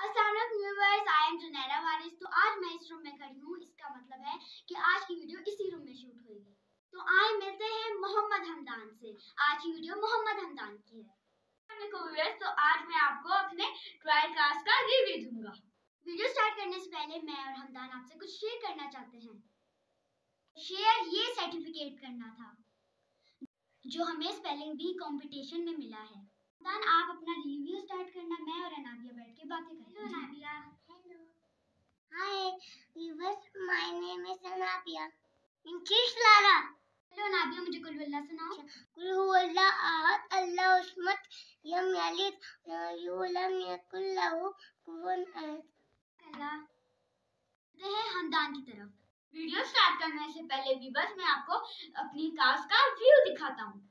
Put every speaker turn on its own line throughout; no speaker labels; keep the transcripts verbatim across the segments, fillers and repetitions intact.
अस्सलाम viewers, I am Junaira वारिस। तो आज मैं इस रूम में खड़ी हूँ, इसका मतलब है कि आज की वीडियो इसी रूम में शूट होगी। तो आए मिलते हैं मोहम्मद हमदान से। आज की वीडियो मोहम्मद हमदान की है। व्यूअर्स, तो आज मैं आपको अपने ट्रायल क्लास का रिव्यू दूंगा। वीडियो स्टार्ट करने से पहले मैं और हमदान आपसे कुछ शेयर करना चाहते हैं। शेयर ये सर्टिफिकेट करना था जो हमें स्पेलिंग बी कंपटीशन में मिला है। हमदान, आप अपना रिव्यू स्टार्ट करना, मैं और अनाबिया बैठ के बातें करेंगे। Hello Anabia. Hello.
Hi viewers, my name is Anabia. English Lara.
Hello Anabia, मुझे कुल वल्लाह सुनाओ।
कुल हुवल्लाह अहद, अल्लाहु अस्मद, लम यलिद वलम यकुल लहू कुफुवन अहद।
अल्लाह। चलते हैं हमदान की तरफ। वीडियो स्टार्ट करने से पहले भी बस मैं आपको अपनी क्लास का व्यू दिखाता हूँ।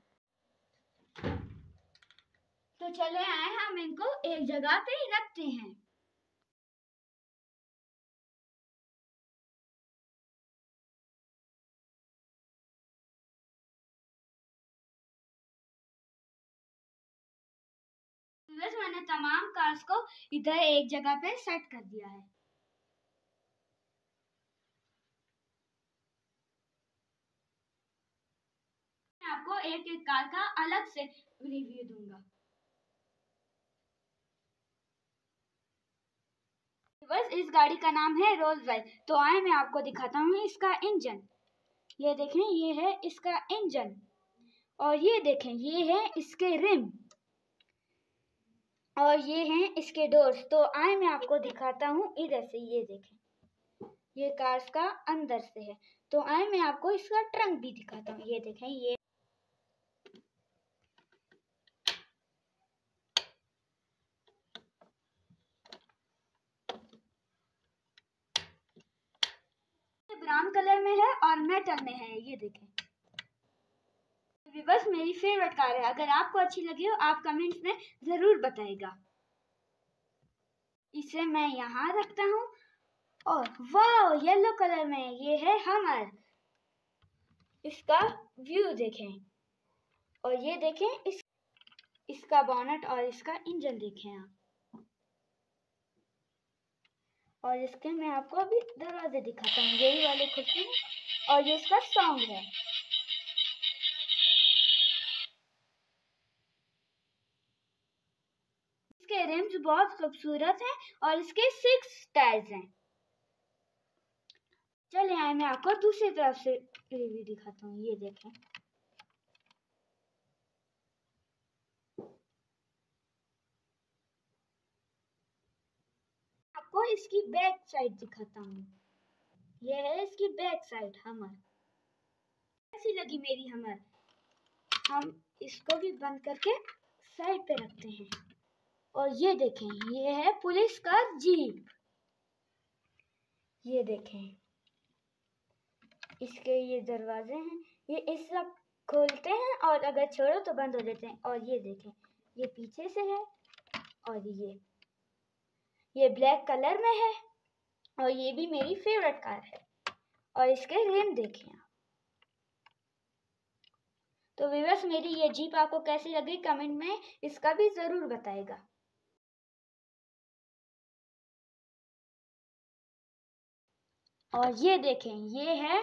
तो चले आए, हम इनको एक जगह पे रखते हैं। बस मैंने तमाम कार्स को इधर एक जगह पे सेट कर दिया है। मैं आपको एक एक कार का अलग से रिव्यू दूंगा। बस इस गाड़ी का नाम है रोल्स रॉयस। तो आए मैं आपको दिखाता हूँ इसका इंजन। ये देखें, ये है इसका इंजन, और ये देखें ये है इसके रिम, और ये हैं इसके डोर्स। तो आए मैं आपको दिखाता हूँ इधर से। ये देखें, ये कार्स का अंदर से है। तो आए मैं आपको इसका ट्रंक भी दिखाता हूँ। ये देखें, ये ब्राउन कलर में है और मेटल में है। ये देखें, बस मेरी फेवरेट कार है। अगर आपको अच्छी लगी हो आप कमेंट्स में जरूर बताइएगा। इसे मैं यहाँ रखता हूँ। और वाह, येलो कलर में ये है हमर। इसका व्यू देखें, और ये देखें इस इसका बोनट और इसका इंजन देखें आप। और इसके मैं आपको अभी दरवाजे दिखाता हूँ, यही वाले खुलते हैं, और ये इसका सॉन्ग है। इसके रिम्स बहुत खूबसूरत हैं और इसके सिक्स टायर्स हैं। चलिए आए मैं आपको दूसरी तरफ से रिव्यू दिखाता हूँ। ये देखें, आपको इसकी बैक साइड दिखाता हूँ। ये है इसकी बैक साइड हमर। कैसी लगी मेरी हमर? हम इसको भी बंद करके साइड पे रखते हैं। और ये देखें, ये है पुलिस का जीप। ये देखें, इसके ये दरवाजे हैं, ये इस सब खोलते हैं और अगर छोड़ो तो बंद हो जाते हैं। और ये देखें, ये पीछे से है, और ये ये ब्लैक कलर में है, और ये भी मेरी फेवरेट कार है। और इसके रिम देखें आप। तो व्यूअर्स, मेरी ये जीप आपको कैसी लगी कमेंट में इसका भी जरूर बताएगा। और ये देखें, ये है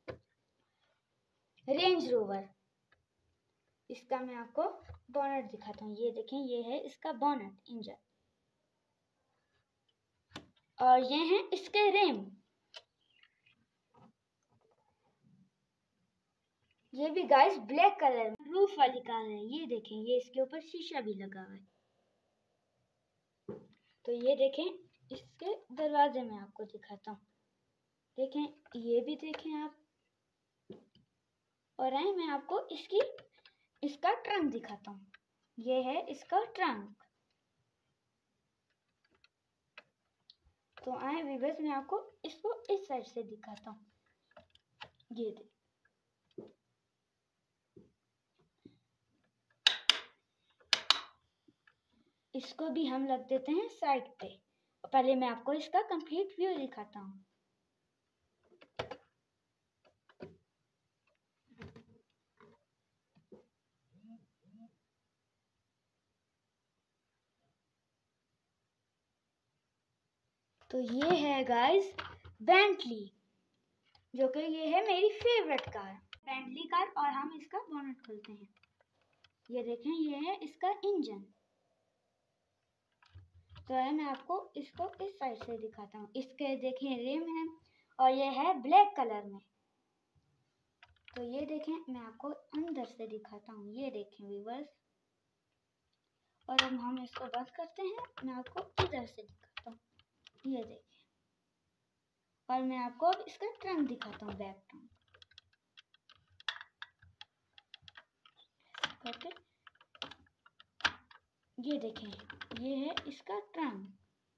रेंज रोवर। इसका मैं आपको बोनट दिखाता हूँ। ये देखें, ये है इसका बोनट, इंजन, और ये हैं इसके रिम। ये भी गाइस ब्लैक कलर में रूफ वाली कार है। ये देखें, ये इसके ऊपर शीशा भी लगा हुआ है। तो ये देखें, इसके दरवाजे में आपको दिखाता हूँ। देखें, ये भी देखें आप। और आए मैं आपको इसकी इसका ट्रंक दिखाता हूँ। ये है इसका ट्रंक। तो आए व्यूअर्स, मैं आपको इसको इस साइड से दिखाता हूँ। ये देख, इसको भी हम रख देते हैं साइड पे। पहले मैं आपको इसका कंप्लीट व्यू दिखाता हूँ। तो ये है गाइस बेंटली, जो कि ये है मेरी फेवरेट कार, बेंटली कार। और हम इसका बोनट खोलते हैं। ये देखें, ये है इसका इंजन। तो है मैं आपको इसको इस साइड से दिखाता हूँ। इसके देखें रिम है और ये है ब्लैक कलर में। तो ये देखें, मैं आपको अंदर से दिखाता हूँ। ये देखें व्यूअर्स, और अब हम इसको बंद करते हैं। मैं आपको इधर से दिखाता हूँ। ये देखें, और मैं आपको अब इसका ट्रंक दिखाता हूँ, बैक ट्रंक करके। ये देखें, ये है इसका ट्रंक।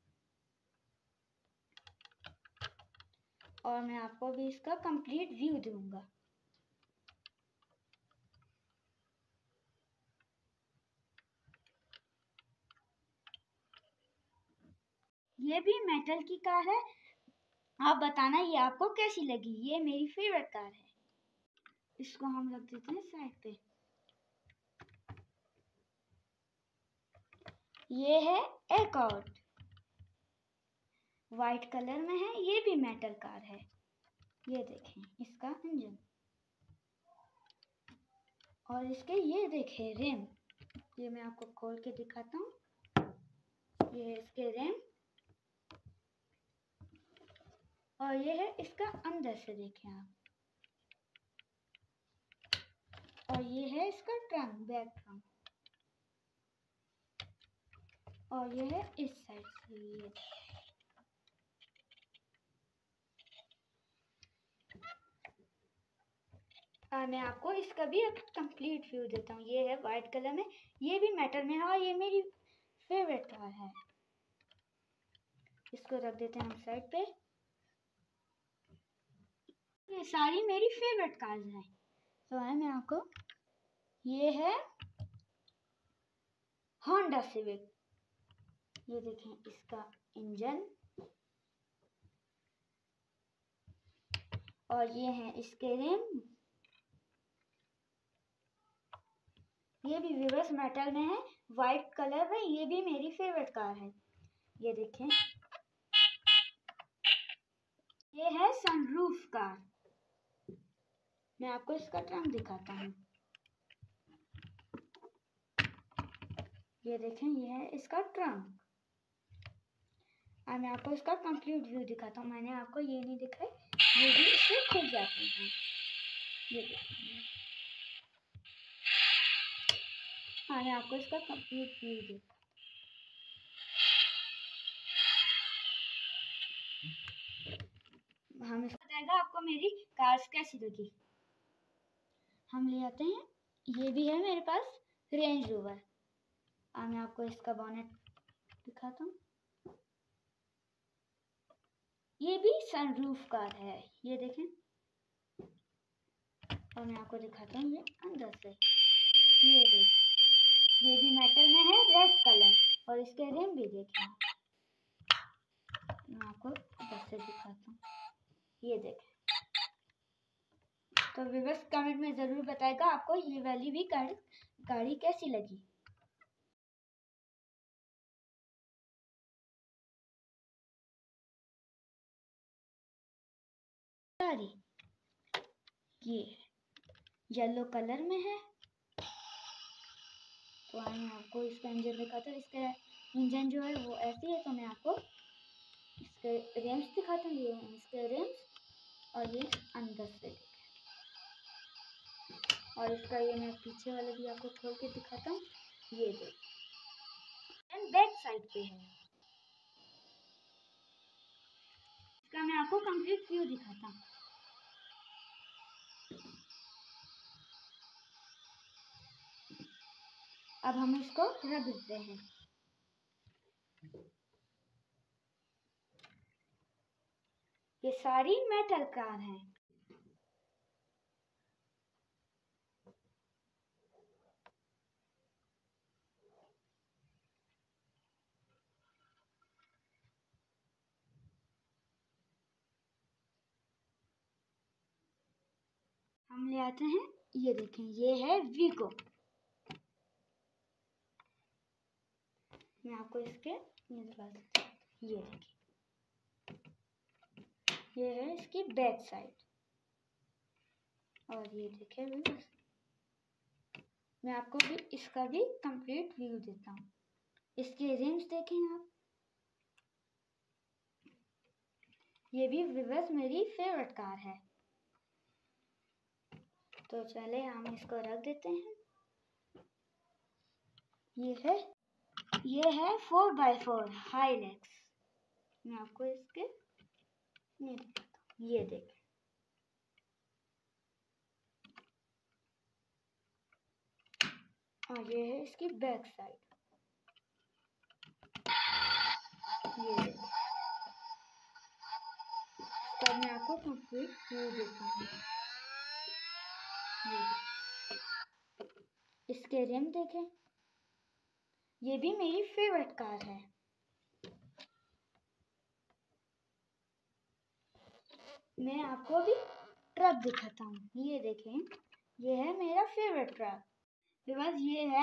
और मैं आपको भी इसका कंप्लीट व्यू दूंगा। ये भी मेटल की कार है। आप बताना ये आपको कैसी लगी। ये मेरी फेवरेट कार है। इसको हम रख देते हैं साइड पे। ये है एकॉर्ड, वाइट कलर में है। ये भी मेटल कार है। ये देखें इसका इंजन, और इसके ये देखें रिम। ये मैं आपको खोल के दिखाता हूँ। ये है इसके रिम, और ये है इसका अंदर से देखें आप। और ये है इसका ट्रंक, बैक ट्रंक। और ये है इस साइड से। ये और मैं आपको इसका भी एक कंप्लीट व्यू देता हूँ। ये है वाइट कलर में, ये भी मेटल में है, और ये मेरी फेवरेट कार है। इसको रख देते हैं हम साइड पे। ये सारी मेरी फेवरेट कार्स हैं। तो है मैं आपको, ये है होंडा सिविक। ये देखें इसका इंजन, और ये है इसके रिम। ये भी रिवर्स मेटल में है, वाइट कलर में। ये भी मेरी फेवरेट कार है। ये देखें, ये है सनरूफ कार। मैं आपको इसका ट्रंक दिखाता हूँ। ये देखें, ये है इसका ट्रंक। और मैं आपको इसका कंप्लीट व्यू दिखाता हूँ। मैंने आपको ये नहीं दिखाई, ये भी इससे खुल जाते हैं। ये देखें, हाँ मैं आपको इसका कंप्लीट व्यू दिखा। हम इसको बताएगा आपको मेरी कार्स कैसी लगी। हम ले आते हैं, ये भी है मेरे पास रेंज रोवर। और मैं आपको इसका बोनेट दिखाता हूँ। ये भी सनरूफ कार है। ये देखें, और मैं आपको दिखाता हूँ ये अंदर से। ये देखें, ये भी मेटल में है, रेड कलर, और इसके रिम भी देखें। मैं आपको इधर से दिखाता हूँ। ये देखें। तो व्यूअर्स कमेंट में ज़रूर बताएगा आपको ये वाली भी गाड़ी गाड़ी कैसी लगी। गाड़ी ये येलो कलर में है। तो मैं आपको इसका इंजन दिखाता हूँ। इसका इंजन जो है वो ऐसी है। तो मैं आपको इसके रिम्स दिखाता हूँ। ये हैं इसके रिम्स, और ये अंदर से देखें। और इसका ये मैं पीछे वाला भी आपको खोल के दिखाता हूँ। ये देखें, एंड बैक साइड पे है। इसका मैं आपको कंप्लीट व्यू दिखाता हूँ। अब हम इसको रख देते हैं। ये सारी मेटल कार हैं। हम ले आते हैं, ये देखें, ये है वीगो। मैं आपको इसके ये दिखा देती हूँ। ये देखिए, ये है इसकी बैक साइड। और ये देखिए व्यूअर्स, मैं आपको भी इसका भी कंप्लीट व्यू देता हूँ। इसके रिम्स देखें आप, ये भी व्यूअर्स मेरी फेवरेट कार है। तो चले हम इसको रख देते हैं। ये है ये है फोर बाई फोर हाईलैक्स। मैं आपको इसके ये ये देखें, और ये है इसकी बैक साइड। ये देखें, तब मैं आपको कंप्लीट व्यू देता हूँ। इसके रिम देखें, ये भी मेरी फेवरेट कार है। मैं आपको भी ट्रक दिखाता हूँ। ये देखें, ये है मेरा फेवरेट ट्रक। बस ये है,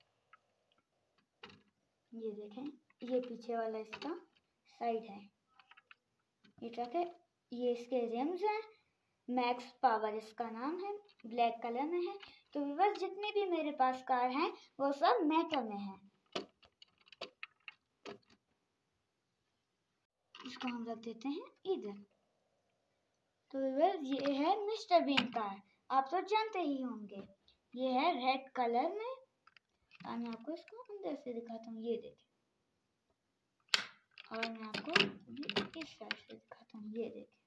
ये देखें, ये पीछे वाला इसका साइड है। ये ट्रक है, ये इसके रिम्स हैं, मैक्स पावर इसका नाम है, ब्लैक कलर में है। तो बस जितने भी मेरे पास कार हैं वो सब मेटल में है। इसको हम रख देते हैं इधर। तो बस ये है मिस्टर बीन कार, आप तो जानते ही होंगे। ये है रेड कलर में। और मैं आपको इसको अंदर से दिखाता हूँ। ये देखिए, और मैं आपको इस साइड से दिखाता हूँ। ये देखिए,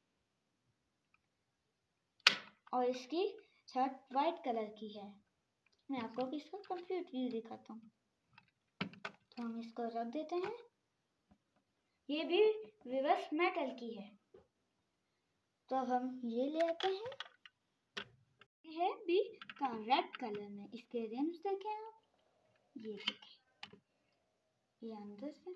और इसकी छत वाइट कलर की है। मैं आपको भी इसका कंप्लीट व्यू दिखाता हूँ। तो हम इसको रख देते हैं। ये भी रिवर्स मेटल की है। तो अब हम ये ले आते हैं। ये है भी का रेड कलर में। इसके रिम्स देखें आप, ये देखें, ये अंदर से।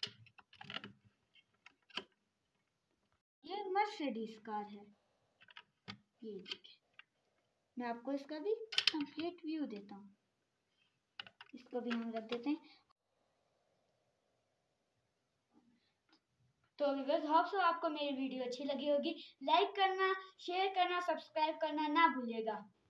ये मर्सिडीज कार है। ये देखें, मैं आपको इसका भी कंप्लीट व्यू देता हूँ। इसको भी हम रख देते हैं। तो व्यूअर्स, होप सो आपको मेरी वीडियो अच्छी लगी होगी। लाइक करना, शेयर करना, सब्सक्राइब करना ना भूलिएगा।